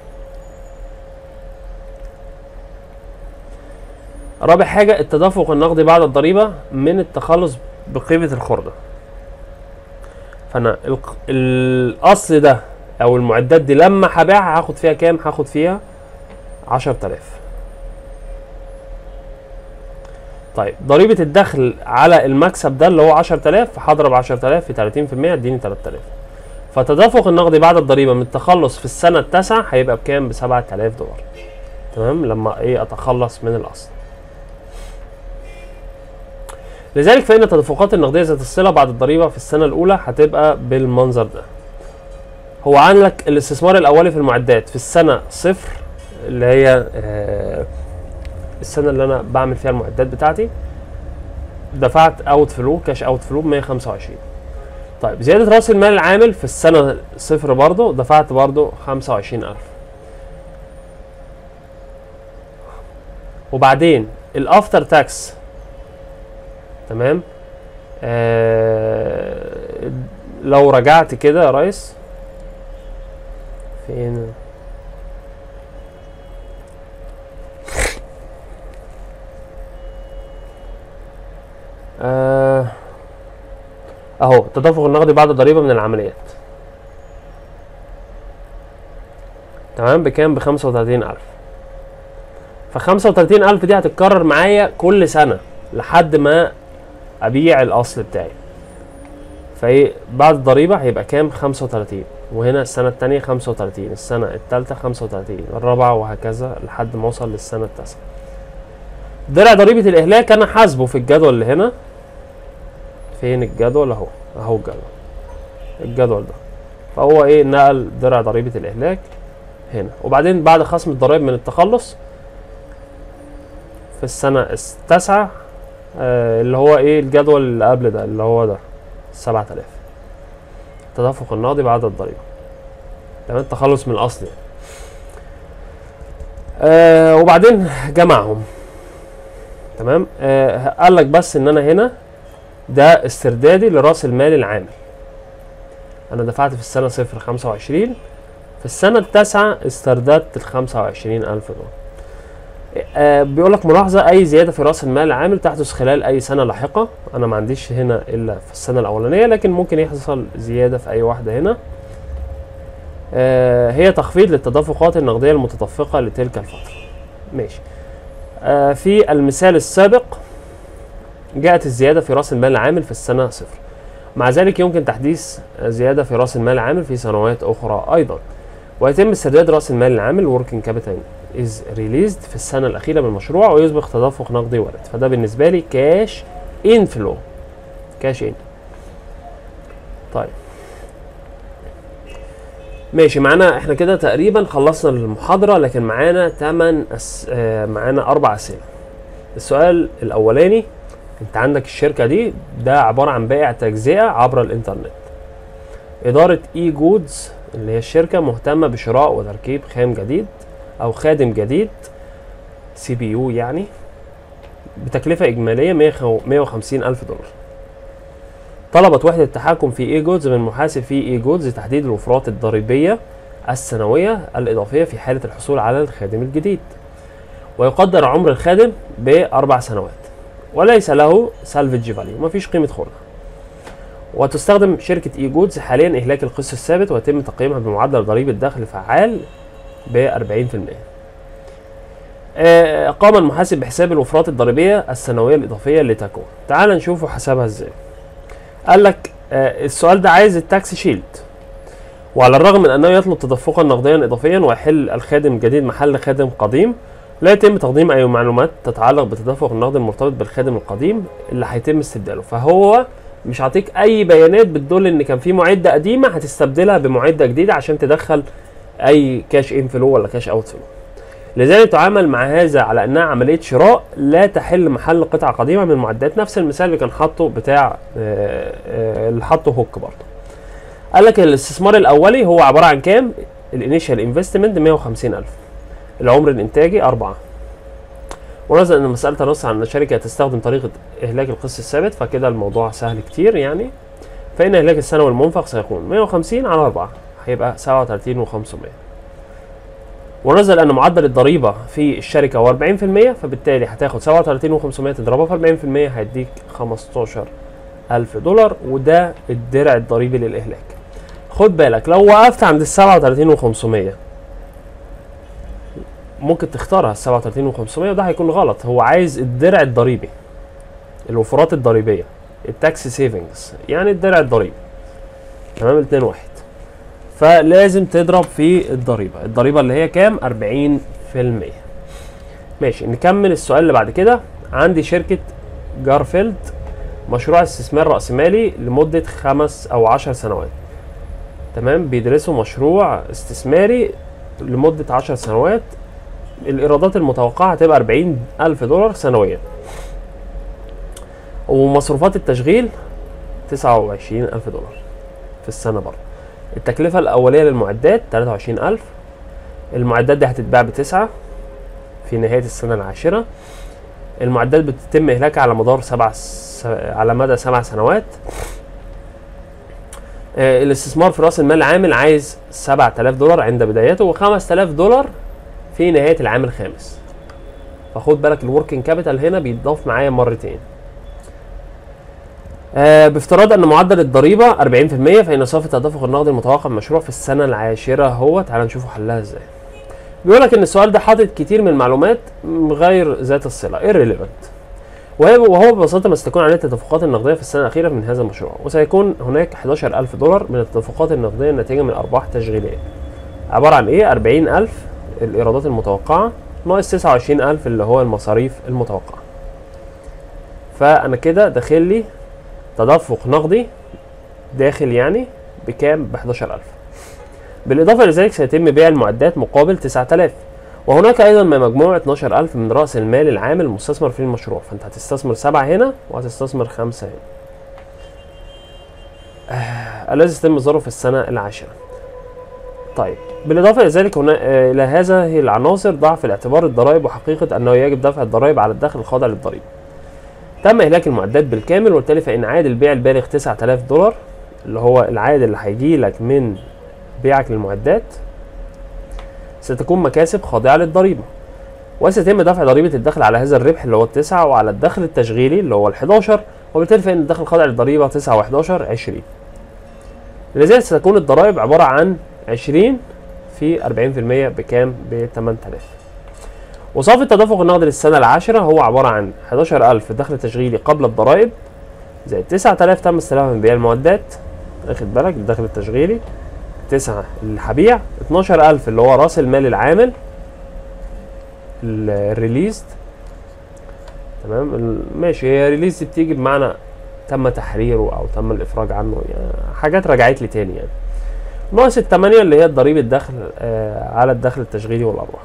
رابع حاجه التدفق النقدي بعد الضريبه من التخلص بقيمه الخردة. فانا الاصل ده او المعدات دي لما هبيعها هاخد فيها كام؟ هاخد فيها 10,000. طيب ضريبه الدخل على المكسب ده اللي هو 10,000، هضرب 10,000 في 30% اديني 3,000. فتدفق النقدي بعد الضريبه من التخلص في السنه التاسعه هيبقى بكام؟ ب7,000 دولار، تمام، لما اتخلص من الاصل. لذلك فإن التدفقات النقدية ذات الصلة بعد الضريبة في السنة الأولى هتبقى بالمنظر ده. هو عندك الاستثمار الأولي في المعدات في السنة 0 اللي هي السنة اللي أنا بعمل فيها المعدات بتاعتي، دفعت أوت فلو كاش أوت فلو ب 125. طيب زيادة رأس المال العامل في السنة 0 برضو دفعت برضو 25,000. وبعدين الأفتر تاكس، تمام، لو رجعت كده يا ريس فين اهو التدفق النقدي بعد الضريبه من العمليات، تمام، بكام؟ ب35,000. ف35,000 دي هتتكرر معايا كل سنه لحد ما ابيع الاصل بتاعي. فايه بعد الضريبه هيبقى كام؟ 35. وهنا السنه الثانيه 35، السنه الثالثه 35، الرابعه وهكذا لحد ما اوصل للسنه التاسعه. درع ضريبه الاهلاك انا حاسبه في الجدول اللي هنا. فين الجدول؟ اهو الجدول ده. فهو ايه؟ نقل درع ضريبه الاهلاك هنا. وبعدين بعد خصم الضرائب من التخلص في السنه التاسعه اللي هو ايه الجدول اللي قبل ده اللي هو ده 7000 التدفق النقدي بعد الضريبه. تمام، التخلص من الاصل يعني. وبعدين جمعهم. تمام. قال لك بس ان انا هنا ده استردادي لراس المال العامل. انا دفعت في السنه 0 25، في السنه التاسعه استرددت ال 25,000 دولار. بيقول لك ملاحظه، اي زياده في راس المال العامل تحدث خلال اي سنه لاحقه. انا ما عنديش هنا الا في السنه الاولانيه، لكن ممكن يحصل زياده في اي واحده هنا. هي تخفيض للتدفقات النقديه المتدفقه لتلك الفتره. ماشي. في المثال السابق جاءت الزياده في راس المال العامل في السنه 0. مع ذلك يمكن تحديث زياده في راس المال العامل في سنوات اخرى ايضا، ويتم استرداد راس المال العامل working capital is released في السنه الاخيره من المشروع ويصبح تدفق نقدي وارد. فده بالنسبه لي كاش انفلو. كاش ان. طيب ماشي، معانا احنا كده تقريبا خلصنا المحاضره، لكن معانا معانا 4 اسئله. السؤال الاولاني، انت عندك الشركه دي ده عباره عن بائع تجزئه عبر الانترنت. اداره اي جودز اللي هي الشركه مهتمه بشراء وتركيب خام جديد او خادم جديد سي بي يو يعني بتكلفه اجماليه 150,000 دولار. طلبت وحده التحكم في اي جودز من محاسب في اي جودز تحديد الوفرات الضريبيه السنويه الاضافيه في حاله الحصول على الخادم الجديد، ويقدر عمر الخادم ب4 سنوات وليس له سالفج فاليو، مفيش قيمه خردة. وتستخدم شركه اي جودز حاليا اهلاك القسط الثابت، ويتم تقييمها بمعدل ضريبه دخل فعال ب 40%. قام المحاسب بحساب الوفرات الضريبيه السنويه الاضافيه لتكون. تعال نشوفوا حسابها ازاي. قال لك السؤال ده عايز التاكس شيلد، وعلى الرغم من انه يطلب تدفقا نقديا اضافيا ويحل الخادم الجديد محل خادم قديم، لا يتم تقديم اي معلومات تتعلق بالتدفق النقدي المرتبط بالخادم القديم اللي هيتم استبداله. فهو مش هعطيك اي بيانات بتدل ان كان في معده قديمه هتستبدلها بمعده جديده عشان تدخل اي كاش ان فلو ولا كاش اوت فلو. لذلك تعامل مع هذا على انها عمليه شراء لا تحل محل قطعه قديمه من معدات. نفس المثال اللي كان حاطه بتاع اللي حاطه هوك برضه. قال لك الاستثمار الاولي هو عباره عن كام؟ الانيشال انفستمنت 150,000، العمر الانتاجي 4. ونظرا ان المساله تنص عن ان الشركه تستخدم طريقه اهلاك القسط الثابت، فكده الموضوع سهل كتير يعني. فان اهلاك السنوي المنفق سيكون 150 على 4 هيبقى 37,500. ونظرا ان معدل الضريبه في الشركه هو 40%، فبالتالي هتاخد 37,500 تضربها في 40% هيديك 15,000 دولار، وده الدرع الضريبي للاهلاك. خد بالك لو وقفت عند ال 37,500 ممكن تختارها ال 37,500 وده هيكون غلط. هو عايز الدرع الضريبي، الوفرات الضريبيه، التاكس سيفنجز، يعني الدرع الضريبي. تمام، 2 1. فلازم تضرب في الضريبه اللي هي كام؟ 40%. ماشي، نكمل السؤال اللي بعد كده. عندي شركه جارفيلد مشروع استثمار رأسمالي لمده 5 أو 10 سنوات. تمام، بيدرسوا مشروع استثماري لمده 10 سنوات. الايرادات المتوقعه هتبقى 40,000 دولار سنويا، ومصروفات التشغيل 29,000 دولار في السنه برضه. التكلفه الاوليه للمعدات 23,000. المعدات دي هتتباع ب9 في نهايه السنه العاشره. المعدات بتتم اهلاكها على مدار على مدى 7 سنوات. الاستثمار في راس المال العامل عايز 7,000 دولار عند بدايته و5,000 دولار في نهايه العام الخامس. فخد بالك الوركينج كابيتال هنا بيتضاف معايا مرتين. بافتراض ان معدل الضريبه 40%، فان صافي التدفق النقدي المتوقع من المشروع في السنه العاشره هو. تعال نشوفوا حلها ازاي. بيقول لك ان السؤال ده حاطط كتير من المعلومات غير ذات الصله irrelevant، وهو ببساطه ما ستكون عليه التدفقات النقديه في السنه الاخيره من هذا المشروع، وسيكون هناك 11,000 دولار من التدفقات النقديه الناتجه من ارباح تشغيليه. عباره عن ايه؟ 40,000 الايرادات المتوقعه ناقص 29,000 اللي هو المصاريف المتوقعه. فانا كده داخل لي تدفق نقدي داخل يعني بكام؟ ب 11,000. بالاضافه لذلك سيتم بيع المعدات مقابل 9,000، وهناك ايضا ما مجموع 12000 من راس المال العام المستثمر في المشروع، فانت هتستثمر 7 هنا وهتستثمر 5 هنا. الذي يتم اصداره في السنه العاشره. طيب بالاضافه الى ذلك هنا الى هذه العناصر ضع في الاعتبار الضرائب وحقيقه انه يجب دفع الضرائب على الدخل الخاضع للضريبه. تم اهلاك المعدات بالكامل، وبالتالي فان عائد البيع البالغ 9000 دولار اللي هو العائد اللي هيجي لك من بيعك للمعدات ستكون مكاسب خاضعه للضريبه، وسيتم دفع ضريبه الدخل على هذا الربح اللي هو 9، وعلى الدخل التشغيلي اللي هو 11، وبالتالي فان الدخل الخاضع للضريبه 9 و11 20. لذلك ستكون الضرائب عباره عن 20 في 40% بكام؟ ب 8000. وصافي التدفق النقدي للسنه العاشره هو عباره عن 11000 دخل تشغيلي قبل الضرائب زائد 9000 تم استلامها من بيع المعدات، واخد بالك الدخل التشغيلي 9 اللي هبيع، 12000 اللي هو راس المال العامل الريليزد. تمام ماشي، هي ريليزد بتيجي بمعنى تم تحريره او تم الافراج عنه، يعني حاجات رجعت لي تاني يعني. ناقص ال8 اللي هي ضريبه الدخل على الدخل التشغيلي والارباح.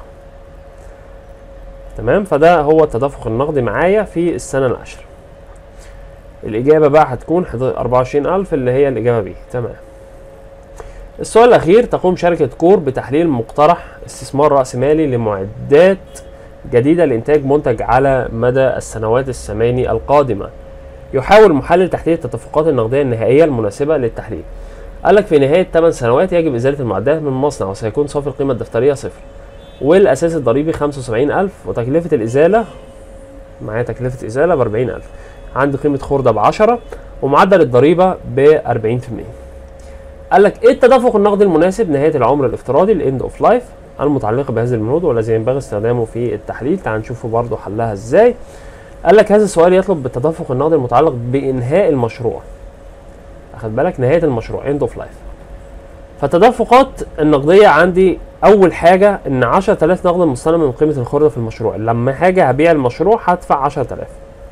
تمام، فده هو التدفق النقدي معايا في السنه العاشره. الاجابه بقى هتكون 24000 اللي هي الاجابه بي. تمام. السؤال الاخير، تقوم شركه كور بتحليل مقترح استثمار راس مالي لمعدات جديده لانتاج منتج على مدى السنوات الثماني القادمه. يحاول المحلل تحديد التدفقات النقديه النهائيه المناسبه للتحليل. قال لك في نهايه 8 سنوات يجب ازاله المعدات من المصنع، وسيكون صافي القيمه الدفتريه 0، والاساس الضريبي 75000، وتكلفه الازاله معايا تكلفه ازاله ب 40000. عندي قيمه خردة ب10، ومعدل الضريبه ب 40%. قال لك ايه التدفق النقدي المناسب نهايه العمر الافتراضي الاند اوف لايف المتعلقه بهذه البنود والذي ينبغي استخدامه في التحليل. تعال نشوفه برضو حلها ازاي. قال لك هذا السؤال يطلب بالتدفق النقدي المتعلق بانهاء المشروع، اخد بالك نهايه المشروع اند اوف لايف. فالتدفقات النقديه عندي اول حاجه ان 10000 نقدا مستلم من قيمه الخردة في المشروع. لما هاجي هبيع المشروع هدفع 10000،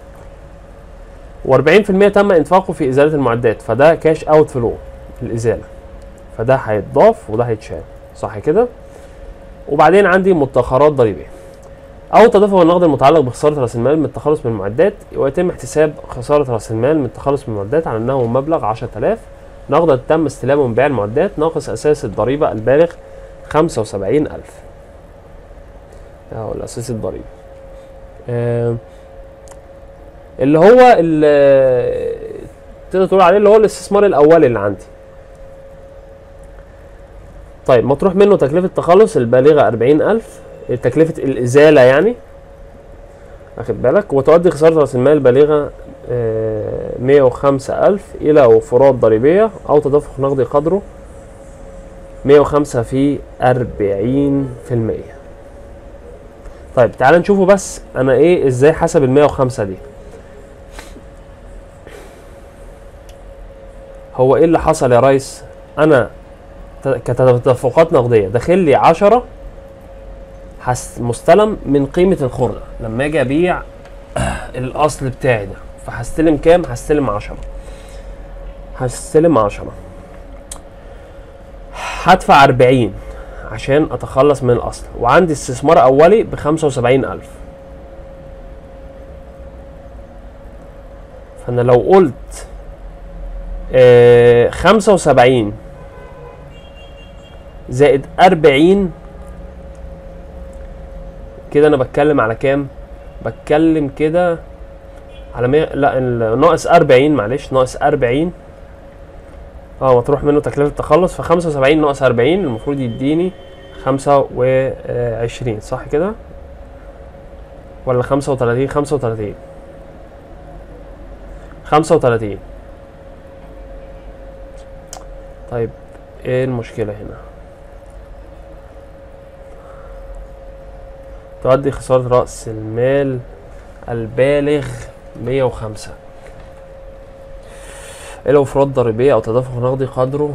و40% تم انفاقه في ازاله المعدات، فده كاش اوت فلو الازاله، فده هيتضاف وده هيتشال، صح كده؟ وبعدين عندي مدخرات ضريبيه او تدفق النقد المتعلق بخساره راس المال من التخلص من المعدات، ويتم احتساب خساره راس المال من التخلص من المعدات على انه مبلغ 10000 نقدا تم استلامه من بيع المعدات ناقص اساس الضريبه البالغ 75000. اهو الاساس الضريبي اللي هو تقدر تقول عليه اللي هو الاستثمار الاولي اللي عندي. طيب مطروح منه تكلفه التخلص البالغه 40000، تكلفه الازاله يعني، واخد بالك، وتؤدي خساره راس المال البالغه 105000 الى وفرات ضريبيه او تدفق نقدي قدره 105 في 40%. طيب تعال نشوفه بس انا ايه ازاي حسب ال 105 دي. هو ايه اللي حصل يا ريس؟ انا كتدفقات نقديه داخل لي 10 مستلم من قيمه الخردة لما اجي ابيع الاصل بتاعي ده، فهستلم كام؟ هستلم 10. هستلم 10، هدفع 40 عشان اتخلص من الاصل، وعندي استثمار اولي ب 75000. فانا لو قلت 75 زائد 40 كده انا بتكلم على كام؟ بتكلم كده على 100، لا ناقص 40، معلش ناقص 40 مطروح منه تكلفه التخلص، ف 75 ناقص 40 المفروض يديني 25، صح كده؟ ولا 35؟ 35. طيب ايه المشكله هنا؟ تؤدي خسارة رأس المال البالغ 105 إلى وفرات ضريبية أو تدفق نقدي قدره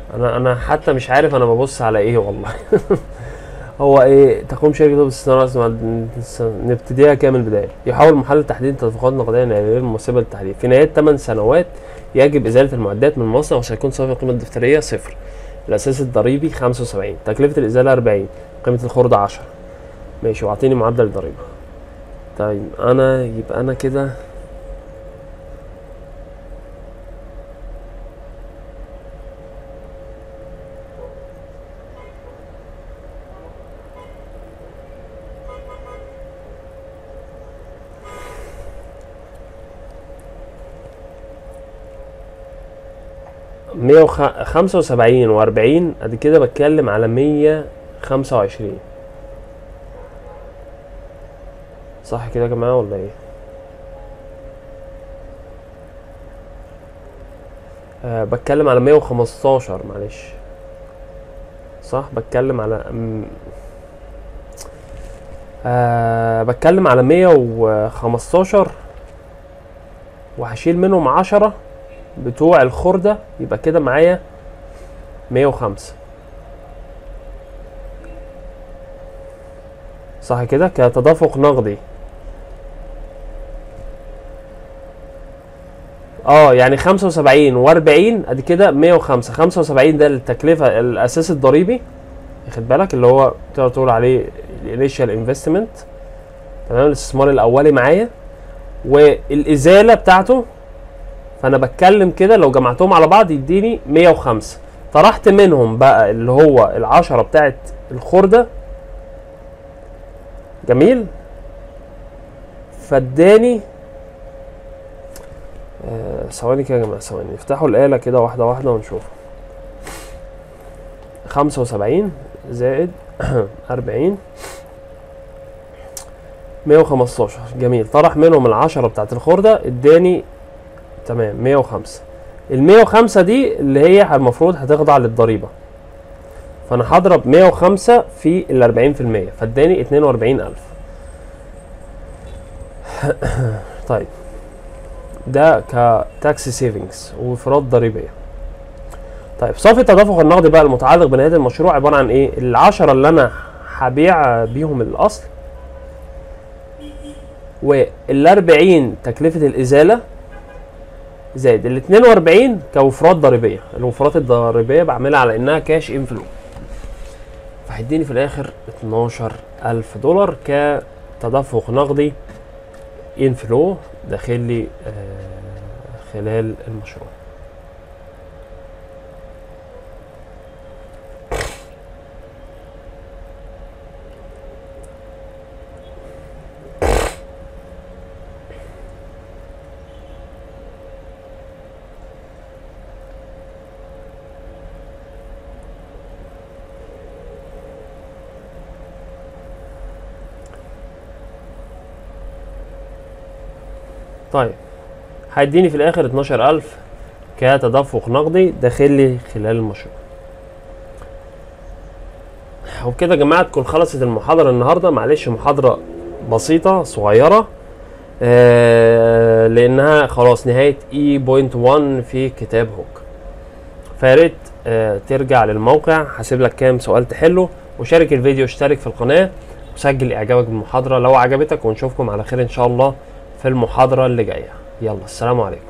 انا حتى مش عارف انا ببص على ايه والله. هو ايه؟ تقوم شركة طب الاستثمارات نبتديها كام البداية. يحاول محلل تحديد تدفقات نقدية غير مناسبة للتحديد. في نهاية 8 سنوات يجب إزالة المعدات من المصنع وسيكون صافي القيمة الدفترية صفر. الأساس الضريبي 75. تكلفة الإزالة 40. قيمة الخردة 10. ماشي، واعطيني معدل الضريبة. طيب يبقى أنا كده مية 75 وأربعين، ادي كده بتكلم على 125. صح كده يا جماعة ولا ايه؟ بتكلم على 115، معلش. صح، بتكلم على بتكلم على 115 وهشيل منهم 10 بتوع الخردة، يبقى كده معايا 105. صح كده كتدفق نقدي. يعني 75 و40 ادي كده 105. 75 ده التكلفة الاساس الضريبي، واخد بالك، اللي هو تقدر تقول عليه الانيشال انفستمنت، تمام، الاستثمار الاولي معايا، والازالة بتاعته. فانا بتكلم كده لو جمعتهم على بعض يديني 105. طرحت منهم بقى اللي هو العشرة بتاعت الخردة، جميل، فاداني ثواني كده يا جماعة، ثواني افتحوا الآلة كده واحدة واحدة ونشوف. 75 زائد 40 115. جميل، طرح منهم العشرة بتاعت الخردة اداني تمام 105. ال105 دي اللي هي المفروض هتخضع للضريبة، فانا هضرب 105 في ال40%، فاداني 42,000. طيب ده كتاكس سيفنجز وفرات ضريبية. طيب صافي التدفق النقدي بقى المتعلق بنهاية المشروع عبارة عن ايه؟ ال10 اللي انا هبيع بيهم الاصل، وال40 تكلفة الازالة، زائد ال42 كوفرات ضريبية. الوفرات الضريبية بعملها على انها كاش انفلو، فهيديني في الاخر 12,000 دولار كتدفق نقدي انفلو داخل لي خلال المشروع. طيب هيديني في الاخر 12,000 كتدفق نقدي داخل لي خلال المشروع. وبكده يا جماعه تكون خلصت المحاضره النهارده. معلش محاضره بسيطه صغيره لانها خلاص نهايه E.1 في كتاب هوك. فياريت ترجع للموقع، هسيب لك كام سؤال تحله، وشارك الفيديو، اشترك في القناه، وسجل اعجابك بالمحاضره لو عجبتك، ونشوفكم على خير ان شاء الله في المحاضره اللي جايه. يلا السلام عليكم.